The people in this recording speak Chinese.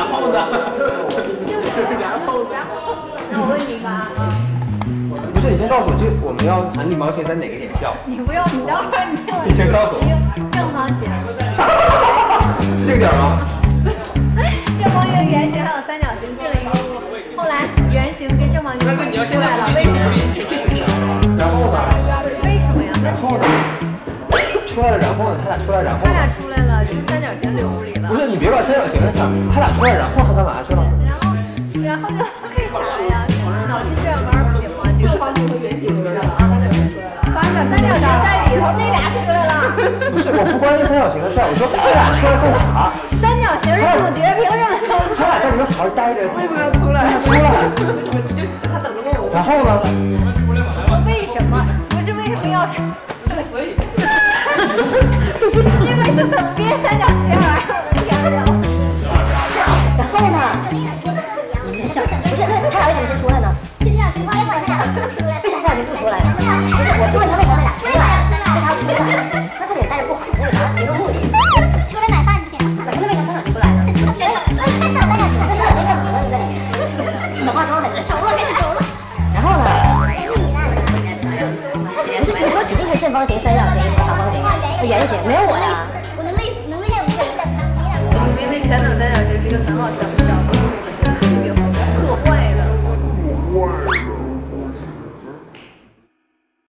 然后呢？ 那我问你一个啊， 不是，你先告诉我，这我们要弹力毛线在哪个点笑？ 你不用，你等会儿你听我。 你先告诉我。 正方形。 是这个点吗？ 正方形、圆形还有三角形进了一个屋，后来圆形跟正方形出来了，为什么？ 然后呢？ 为什么呀？ 然后呢？出来了，然后呢？他俩出来，然后。 他俩出来了，就三角形留屋里了。 不是，你别把三角形的事，他俩出来，然后他干嘛去了？ 然后就为啥呀？脑筋急转弯不行吗？这个方形和圆形出来了啊，三角形在里头，那俩出来了。 不是，我不关心三角形的事，我说他俩出来干啥？ 三角形是主角，凭什么都？ 他俩在里面好好待着。 为什么要出来？ 出来。 他等着问我。 然后呢？ 为什么？不是为什么要出？因为是等边三角形而我的天呀！ 然后呢？你别笑，不是，那他俩为什么先出来呢？为啥三角形不出来呢？不是，我是问他为啥他俩出来了，为啥要出来？那他脸待着不好，那有啥行动目的？出来买饭去。那为啥三角形不来呢？三角形干嘛呢？你在里面？你化妆还是？熟了，开始熟了。然后呢？你说只进去正方形、三角形、长方形、圆形，没有我呀。我能累下5个人的。 因为全等三角形是一个很好笑的。